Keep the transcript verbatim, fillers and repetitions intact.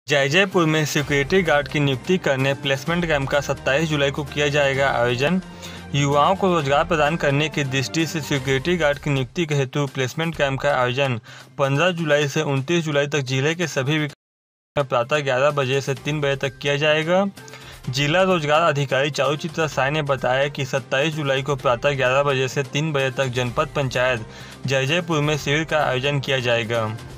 जयजयपुर में security guard की नियुक्ति करने प्लेसमेंट कैंप का सत्ताईस जुलाई को किया जाएगा आयोजन। युवाओं को रोजगार प्रदान करने की दृष्टि से सिक्योरिटी गार्ड की नियुक्ति के हेतु प्लेसमेंट कैंप का आयोजन पंद्रह जुलाई से उनतीस जुलाई तक जिले के सभी विकास में प्रातः ग्यारह बजे से तीन बजे तक किया जाएगा। जिला रोजगार अधिकारी चारुचित्रा साय ने बताया कि सत्ताईस जुलाई को प्रातः ग्यारह बजे से तीन बजे तक जनपद पंचायत जयजयपुर में शिविर का आयोजन किया जाएगा।